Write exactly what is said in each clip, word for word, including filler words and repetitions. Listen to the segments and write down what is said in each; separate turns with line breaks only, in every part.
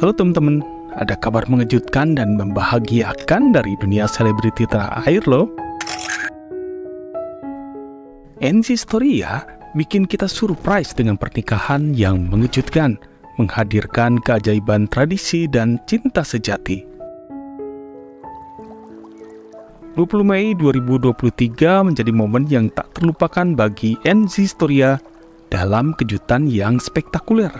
Halo teman-teman, ada kabar mengejutkan dan membahagiakan dari dunia selebriti tanah air loh. Enzi Storia bikin kita surprise dengan pernikahan yang mengejutkan, menghadirkan keajaiban tradisi dan cinta sejati. dua puluh Mei dua ribu dua puluh tiga menjadi momen yang tak terlupakan bagi Enzi Storia dalam kejutan yang spektakuler.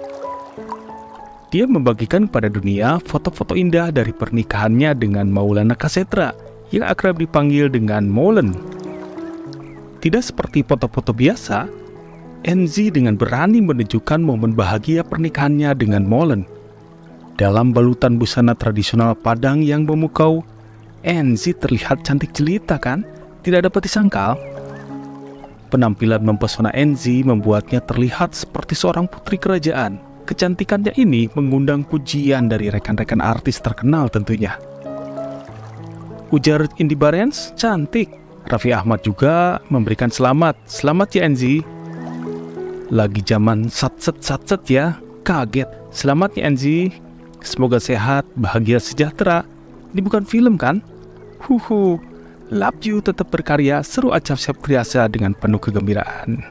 Dia membagikan kepada dunia foto-foto indah dari pernikahannya dengan Maulana Kasetra yang akrab dipanggil dengan Molen. Tidak seperti foto-foto biasa, Enzi dengan berani menunjukkan momen bahagia pernikahannya dengan Molen. Dalam balutan busana tradisional Padang yang memukau, Enzi terlihat cantik jelita kan? Tidak dapat disangkal. Penampilan mempesona Enzi membuatnya terlihat seperti seorang putri kerajaan. Kecantikannya ini mengundang pujian dari rekan-rekan artis terkenal tentunya. Ujar Indy Barens, cantik. Raffi Ahmad juga memberikan selamat. Selamat ya Enzi. Lagi zaman satset-satset ya. Kaget. Selamat ya Enzi. Semoga sehat, bahagia, sejahtera. Ini bukan film kan? Huhu. Love you tetap berkarya, seru Acap Septriasa dengan penuh kegembiraan.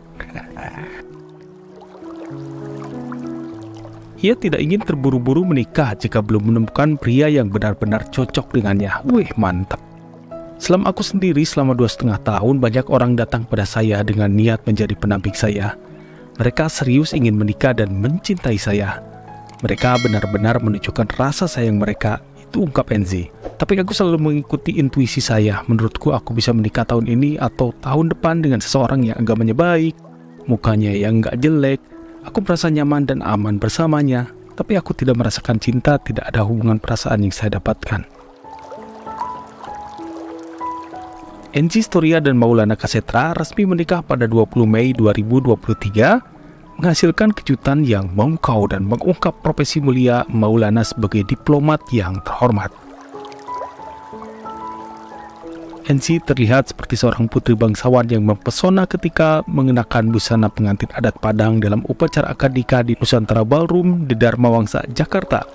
Ia tidak ingin terburu-buru menikah jika belum menemukan pria yang benar-benar cocok dengannya. Wih, mantap. Selama aku sendiri selama dua setengah tahun, banyak orang datang pada saya dengan niat menjadi pendamping saya. Mereka serius ingin menikah dan mencintai saya. Mereka benar-benar menunjukkan rasa sayang mereka. Itu ungkap Enzi. Tapi aku selalu mengikuti intuisi saya. Menurutku aku bisa menikah tahun ini atau tahun depan dengan seseorang yang agamanya baik, mukanya yang gak jelek. Aku merasa nyaman dan aman bersamanya, tapi aku tidak merasakan cinta, tidak ada hubungan perasaan yang saya dapatkan. Enzi Storia dan Maulana Kasetra resmi menikah pada dua puluh Mei dua ribu dua puluh tiga, menghasilkan kejutan yang memukau dan mengungkap profesi mulia Maulana sebagai diplomat yang terhormat. Enzi terlihat seperti seorang putri bangsawan yang mempesona ketika mengenakan busana pengantin adat Padang dalam upacara akad nikah di Nusantara Ballroom di Dharma Wangsa, Jakarta.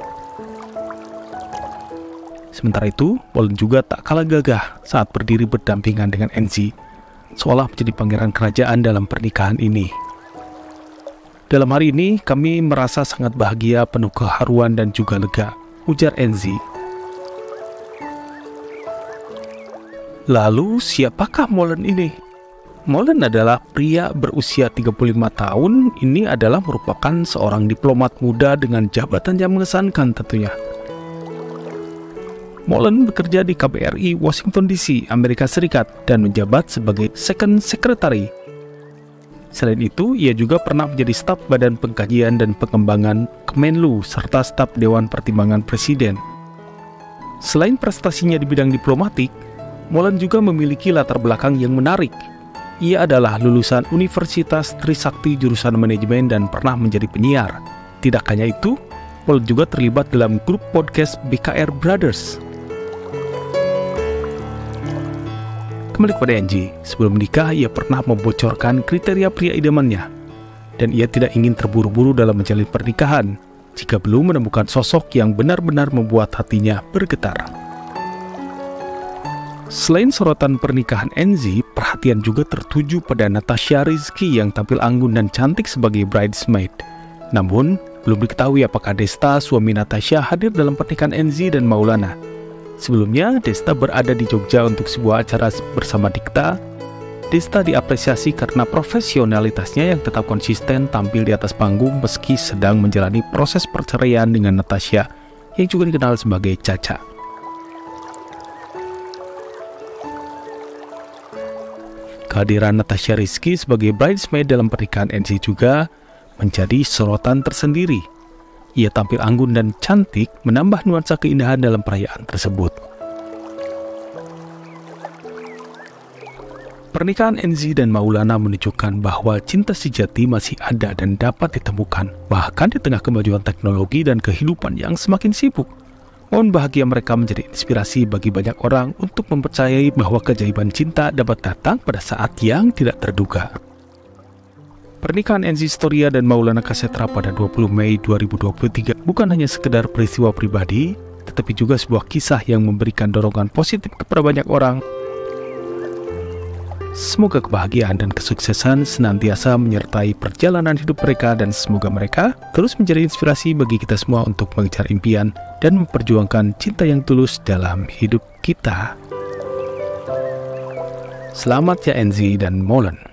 Sementara itu, Molen juga tak kalah gagah saat berdiri berdampingan dengan Enzi, seolah menjadi pangeran kerajaan dalam pernikahan ini. Dalam hari ini, kami merasa sangat bahagia, penuh keharuan dan juga lega, ujar Enzi. Lalu, siapakah Molen ini? Molen adalah pria berusia tiga puluh lima tahun. Ini adalah merupakan seorang diplomat muda dengan jabatan yang mengesankan tentunya. Molen bekerja di K B R I Washington D C, Amerika Serikat, dan menjabat sebagai Second Secretary. Selain itu, ia juga pernah menjadi staf Badan Pengkajian dan Pengembangan Kemenlu serta staf Dewan Pertimbangan Presiden. Selain prestasinya di bidang diplomatik, Molen juga memiliki latar belakang yang menarik. Ia adalah lulusan Universitas Trisakti jurusan manajemen dan pernah menjadi penyiar. Tidak hanya itu, Molen juga terlibat dalam grup podcast B K R Brothers. Kembali kepada Enzi, sebelum menikah ia pernah membocorkan kriteria pria idamannya. Dan ia tidak ingin terburu-buru dalam menjalin pernikahan jika belum menemukan sosok yang benar-benar membuat hatinya bergetar. Selain sorotan pernikahan Enzi, perhatian juga tertuju pada Natasha Rizky yang tampil anggun dan cantik sebagai bridesmaid. Namun, belum diketahui apakah Desta, suami Natasha, hadir dalam pernikahan Enzi dan Maulana. Sebelumnya, Desta berada di Jogja untuk sebuah acara bersama Dikta. Desta diapresiasi karena profesionalitasnya yang tetap konsisten tampil di atas panggung meski sedang menjalani proses perceraian dengan Natasha, yang juga dikenal sebagai Caca. Kehadiran Natasha Rizky sebagai bridesmaid dalam pernikahan Enzi juga menjadi sorotan tersendiri. Ia tampil anggun dan cantik, menambah nuansa keindahan dalam perayaan tersebut. Pernikahan Enzi dan Maulana menunjukkan bahwa cinta sejati masih ada dan dapat ditemukan, bahkan di tengah kemajuan teknologi dan kehidupan yang semakin sibuk. Momen bahagia mereka menjadi inspirasi bagi banyak orang untuk mempercayai bahwa keajaiban cinta dapat datang pada saat yang tidak terduga. Pernikahan Enzi Storia dan Maulana Kasetra pada dua puluh Mei dua ribu dua puluh tiga bukan hanya sekedar peristiwa pribadi, tetapi juga sebuah kisah yang memberikan dorongan positif kepada banyak orang. Semoga kebahagiaan dan kesuksesan senantiasa menyertai perjalanan hidup mereka, dan semoga mereka terus menjadi inspirasi bagi kita semua untuk mengejar impian dan memperjuangkan cinta yang tulus dalam hidup kita. Selamat ya Enzi dan Maulan.